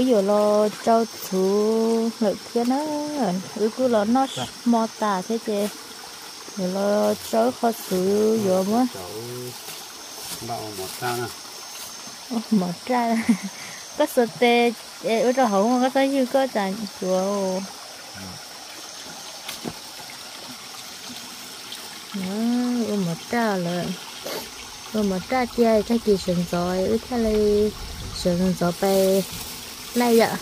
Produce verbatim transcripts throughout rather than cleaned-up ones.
ứ giờ lo cho chú lợi kia nó ứ cứ lo nó mò tà thế chứ giờ lo cho khó xử giờ mới bao một trang à một trang có sợ tê ở trong hậu có tới như có chẳng chùa nó một trang rồi rồi một trang chơi cái gì sừng rồi ứ cái này sừng rồiไปnày ạ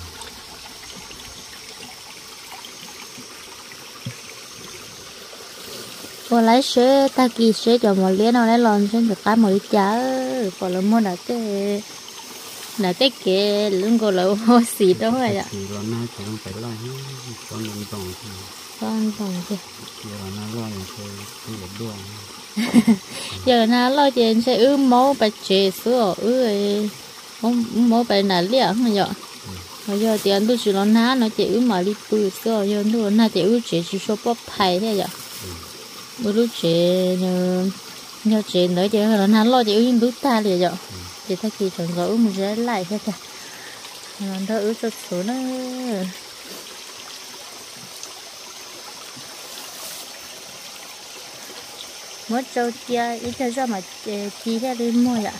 tôi lấy xe ta kỳ xe cho một liên nó lấy lon trên được cái mới chả còn là mua đã cái là cái kia lưng cô là hoa xì đó vậy ạ là nay chỉ không phải lo con đồng đồng con đồng kìa giờ là nay lo thì không được đuổi giờ na lo chuyện sẽ ứ máu bạch chế sữa ứ máu máu bạch nà liệng rồi ạ bây giờ tiền tôi chỉ lo ná nó chỉ ứ mà đi bự sữa giờ tôi na chỉ ứ chỉ chỉ số bắp thầy thế ạ bữa lúc chị nhờ nhờ chị nữa chị là nó lo chị uống nước ta liền vậy chị thấy chị thường gọi uống một rễ lại hết rồi nó đỡ uống cho số nó mất trâu chia ít cho ra mà chi ra đi mua vậy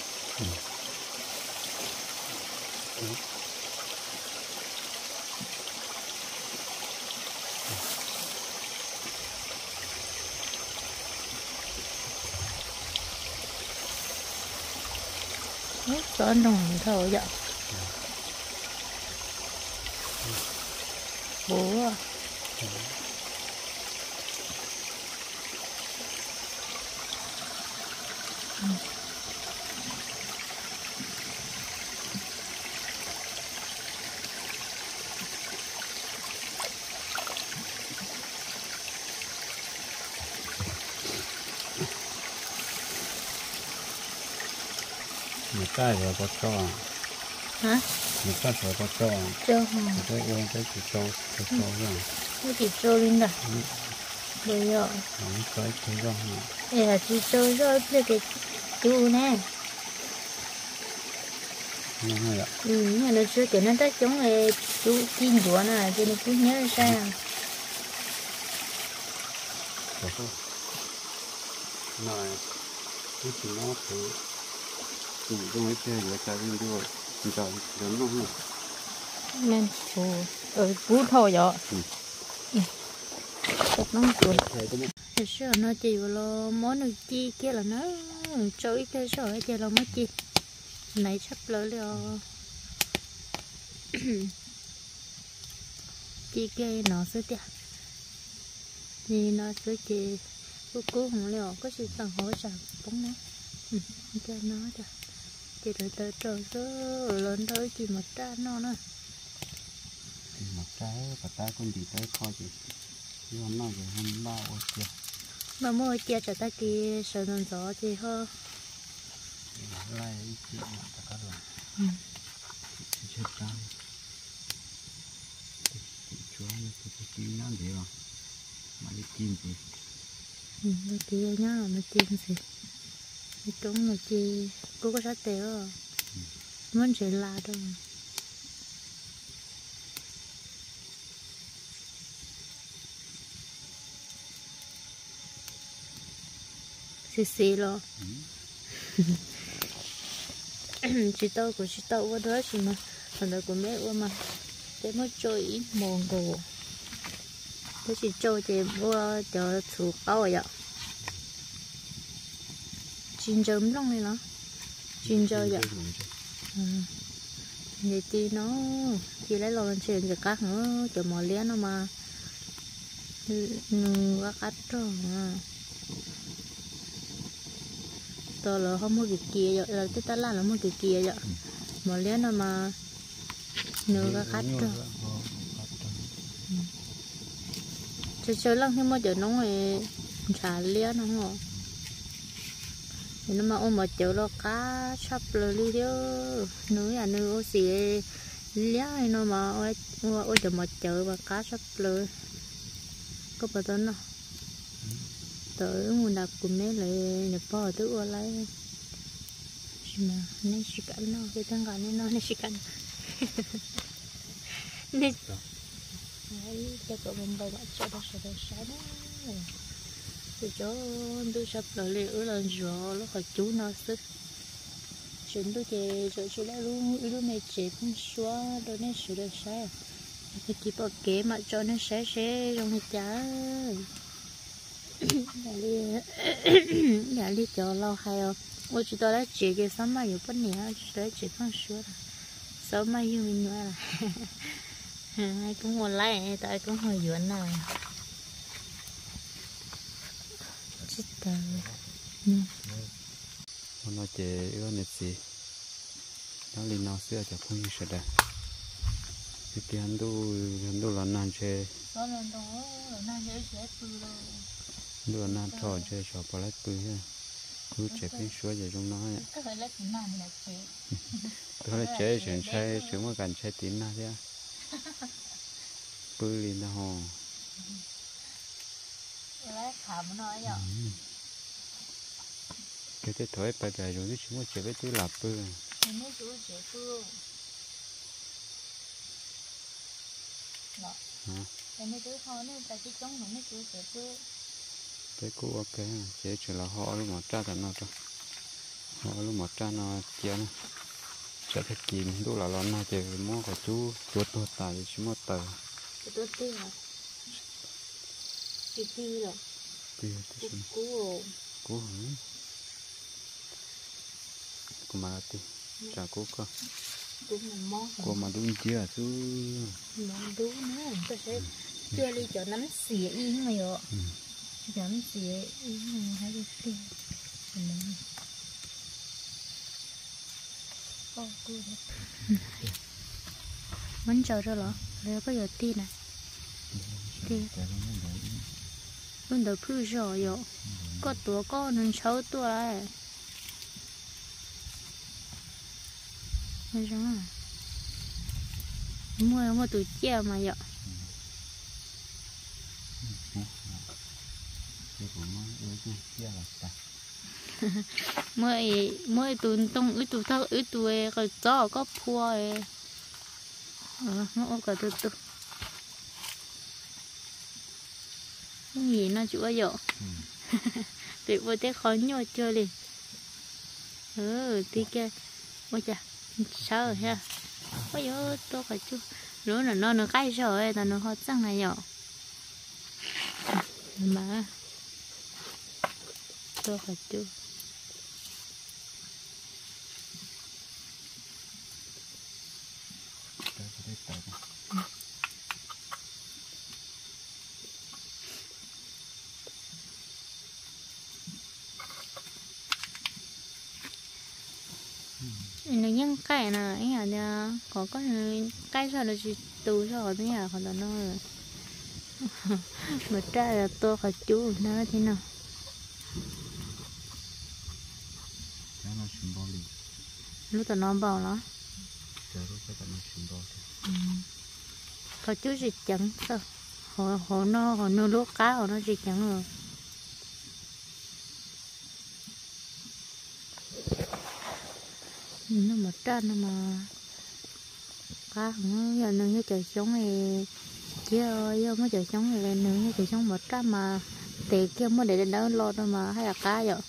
có nồng thở vậy bố à một cái rồi có cho hả một cái rồi có cho cho hả cái uống cái chỉ cho cái cho rồi cái chỉ cho lên rồi bây giờ cái cái rồi đây là chỉ cho rồi cái cái chú nè như vậy ừ nhà nó chưa kiểu nó tới chống là chú tin của nè cho nên cứ nhớ sao này cái gì nó thử chủ trong cái xe của trái bên kia thì giờ lớn không nên phù ở phú thọ vậy thật lắm chuột thật sự nó chỉ là món nước chi kia là nó chơi cái sỏi chỉ là mất chi này sắp lỡ rồi chi kia nó sẽ tiệt thì nó sẽ chỉ cô cô không liệu có sự tăng hỗ trợ bóng nó cho nó cho chỉ đợi tới trời số lớn tới chỉ một trái nó nữa một trái và trái con gì tới kho gì nhưng nó rồi không bao ở kia mà mua chia cho ta kia sợ nó gió thì hơn lại chị mà ta có rồi chết trăng chúa nó cái kim nó gì rồi mà đi kim gì ừ cái kia nhá là nó kim gì cái trống là chi cô có sát téo muốn chuyện là đâu xì xì lo chị tao của chị tao qua đó chị mà còn đời của mẹ qua mà để mới chơi mòn đồ thế chị chơi thì mua cho chủ bao vậy chín chấm trong này nó chín chơi vậy vậy thì nó thì lấy lo lên trên được các nữa cho mò lén nó mà nó cắt rồi tôi là không mua cái kia vậy là cái ta là nó mua cái kia vậy mò lén nó mà nửa cắt rồi chơi chơi lăng thì mua cho nó rồi trả lén nó không nó mà ôm một chỗ lo cá sắp rồi đi đó núi à núi xì lé nó mà ôi ôi cho một chỗ và cá sắp rồi có bao nhiêu nó tới nguồn đặc của mấy lại nhập bò tới ô lấy mà nên chỉ cần nó cái thằng cả nên nó nên chỉ cần chỗ bên đây đã cho đó sẽ được sáng đó từ chỗ tôi sắp lại liệu là rõ lúc phải chú nó sức chuyện tôi thì chỗ chỗ đã luôn lúc này chỉ cũng xóa đôi này sửa được sai cái chỉ bỏ kế mà cho nó sẽ sẽ trong cái chả nhà đi nhà đi cho lâu hay không我知道了这个上面有不年在这方说了上面有名了ai cũng muốn lại tại cũng hơi duyên này chết tờ nó chế ưa nét gì nó lên nó xưa cho không như sợ đấy cái kia hắn đu hắn đu là nan chơi đó là đó là nan chơi sẽ từ đâu đu là nan thò chơi cho bỏ lại từ ha cứ chế cái số gì trong nó vậy cái phải lấy tiền nào mình là chế tôi là chế chuyện chơi chuyện mà cần chơi tiền nào chứ bự lên nó hồ lấy khám nó vậy cái cái thổi bài bài rồi chúng nó chơi cái thứ lạp bự nó chú chế bự đó cái này thứ họ nó tại cái chống nó chú chế bự cái cú ok chế chỉ là họ lúc mà tra tận nó cho họ lúc mà tra nó chia nó sẽ thật kìm đủ là lo na chơi mua của chú chuột tuột tài chỉ mua tờ tuột tiền à cái gì rồi tiêu cú cú hả cú mà ti chả cú cơ cú mà đúng chưa chú mà đúng nữa tôi sẽ chưa đi cho nắm xỉa in mày ạ nắm xỉa in mày hay đi xỉa ô cú vẫn chờ rồi hả rồi có giờ tin này tin vẫn đợi phư rồi ạ có tuổi có nên sáu tuổi rồi à mua mua tụi chia mà vậy mua mua tụi tông ít tụi thao ít tụi cái chó có phua ấy ờ mua cái tụi tụi cái gì nó chịu vậy bị vô té khó nhồi chơi đi ừ tí kia ôi chà sao rồi ha ôi ơi tôi phải chú lúc là nó nó cay rồi là nó khó răng này nhỏ mà tôi phải chú nó nhân cái này ấy à nha có có cái sao là chỉ từ sao thế à còn là nó mà trai là tôi phải chú nó thế nào lúc tao nó bao nó có chú gì chẳng sao họ họ nó họ nó lúa cá họ nó gì chẳng rồi nó mà tra nó mà cá nó giờ nó như trời sống thì chứ giờ mới trời sống thì lên nữa như trời sống một tra mà thì kia mới để đỡ lo đâu mà hay là cá vậy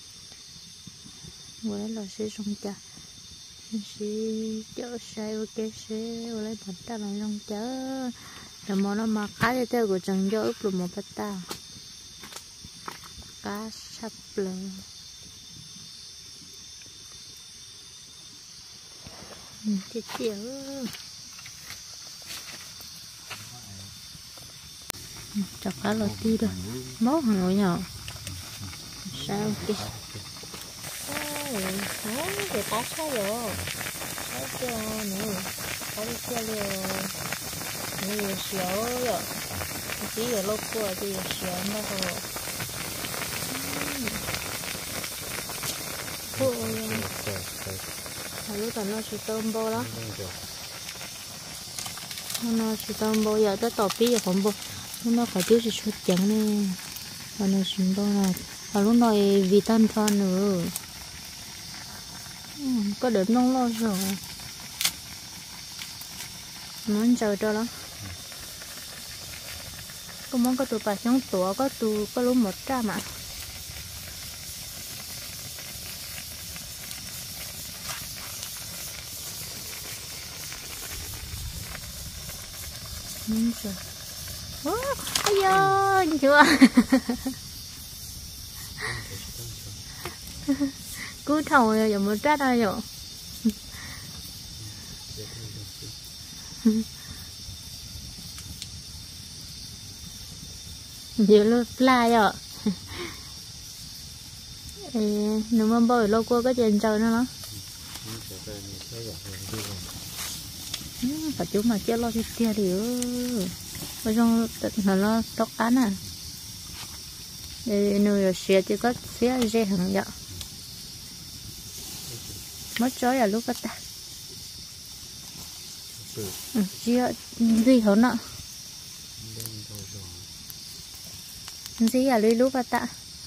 với là sẽ sống cha sẽ chở xe ok xe lấy một tra là trong chở rồi mà nó mà cá thì theo của chẳng do ướp luôn một bát ta cá sắp lên chết chịu chọc cá lọt đi rồi mốt rồi nhỏ sao kìa ôi cái cá sao rồi cá chưa nữa cá đi chưa liền nhiều xíu rồi chỉ là lô cua thì xíu nó rồi ôi lúc đó nó chỉ tôm bò đó nó chỉ tôm bò giờ tới tàu pí giờ không bò nó phải tiêu chỉ chút trắng này và nó chỉ bò là và lúc này vì tan thon nữa có đợt nông lo rồi muốn chờ cho lắm có món có tụ bà trong tổ có tụ có lúc một trăm mà ừ, chưa oh, ây da chưa cứ thầu giờ một trăm đây rồi nhiều luôn fly ạ nếu mà bơi lâu qua cái chuyện trời nữa nó phải chú mà chết lo thì tia thì ở trong nó nó tóc án à để nuôi xe thì có xe dễ hơn vậy mất chó là lúc ta ừ, chia gì hơn nọ gì à lấy lúc ta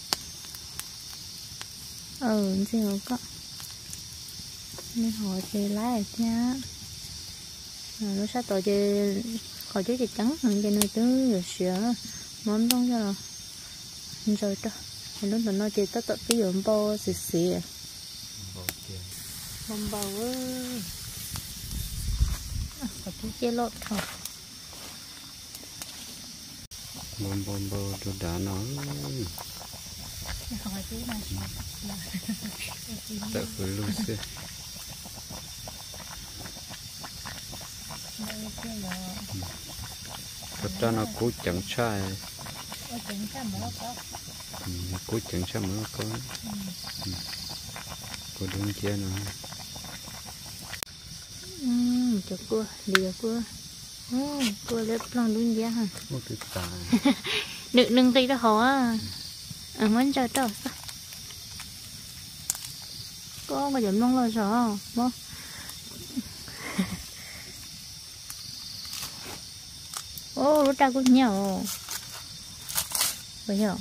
ừ gì không có nên hỏi thì lái nha nó sát tội chơi khỏi chứ thì trắng hơn cái nơi tứ rồi sữa món đông cho rồi rồi đó thì lúc đó nó chơi tất tất cái dụng bao xì xì bông bầu ơi khỏi chứ chơi lót thôi bông bông bông tôi đã nói hỏi chứ mà tự phải luôn xí thật ra nó cố chẳng sai cố chẳng sai mà nó có có đúng chưa nữa cho cua lìa cua cua lên lòng đúng chưa hả một cái tài đừng đừng tí đó hả ở muốn chờ chờ có mà giống nông lo sao không ô lúc ta cũng nhiều phải không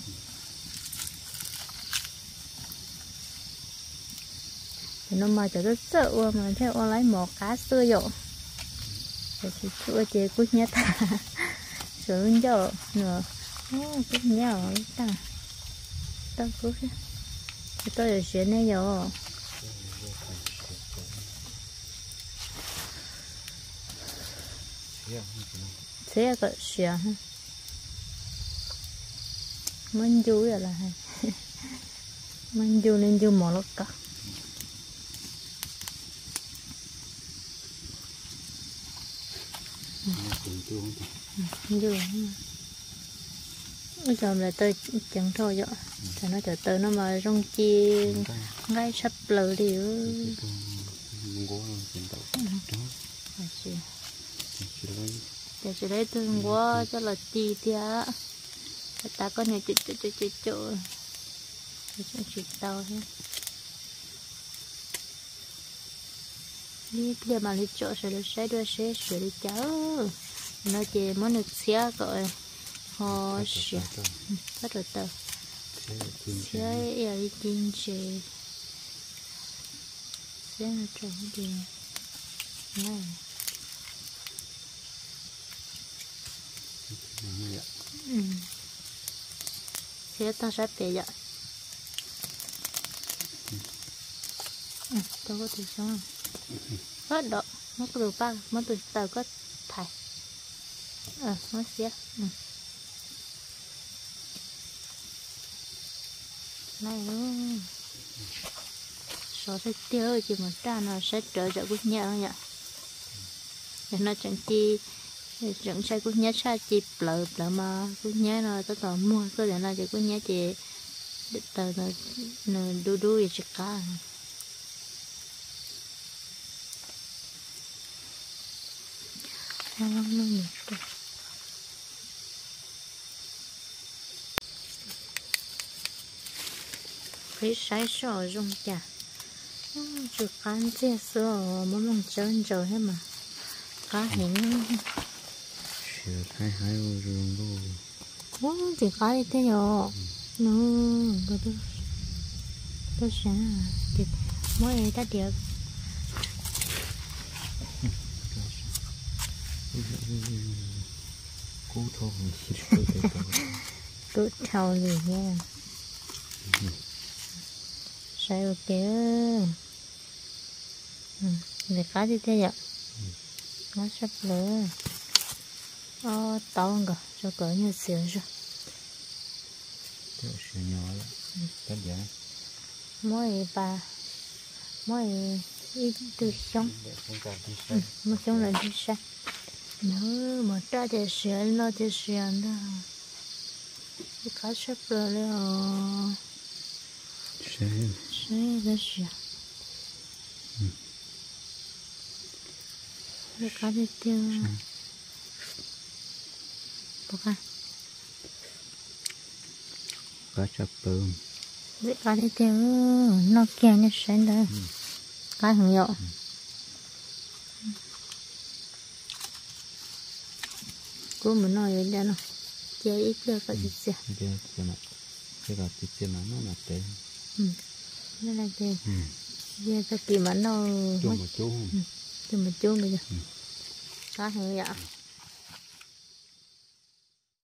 nó mà cho rất sợ mà theo ô lấy một cá xưa rồi rồi thì chua chế cũng nhét ta sửa luôn cho nữa cũng nhiều ta ta cứ tôi là chuyện này rồi thế có chuyện mình vui là hay mình vui nên vui một lúc cả vui bây giờ là tôi chẳng thôi vậy cho nó trở tới nó mà rong chi ngay sắp lờ đi để chỉ lấy tương quá cho là chi thì á ta có nhiều chuyện chuyện chuyện chuyện chuyện chuyện chuyện tao hết đi kia mà đi chỗ sẽ được sẽ đưa sẽ sửa đi cháu nó chỉ muốn được xe gọi họ sửa rất là tao xe ở đi kinh chế xe nó trồng đi này ừ xe tao sắp về vậy ừ tao có thể xong hết đó nó có được ba nó từ tao có thải ờ nó xe ừ này luôn số sẽ tiêu chỉ một trà nó sẽ trở trở quốc nhà không nhỉ để nó chẳng chi chẳng sai quốc nhà sai chỉ lợp lợp mà quốc nhà nó tất cả mua cơ để nó chỉ quốc nhà chỉ tờ nó nó đu đu gì chỉ cả nó nó nhiệt cái sái sò rong chả chụp cán chia sữa mà mong chân trời hết mà cá hình sữa hai hai rong luôn quá thì cá đi thế rồi nó cái đó tôi sáng thì mỗi ta đẹp cú thôi tụt thầu gì nha sai ok để cá đi thế vậy nó sắp lỡ ờ to cả cho cỡ như xíu rồi cái xíu nhỏ đó cái gì mỗi bà mỗi ít từ sống một trong là đi xa nó mà ra để xíu nó để xíu đó cái cá sắp lỡ rồi sẽ sẽ để xíu cái cá đi tiêu bốc à cá chép bơm cái cá đi tiêu nó kia nó sáng đó cá hàng nhọ cô muốn nói vậy đó nó chơi ít được có gì chứ cái cái này cái gà thịt cái này nó là tệ nó là chơi giờ ta tìm ăn đâu chung một chung tìm một chung bây giờ cá hàng nhọ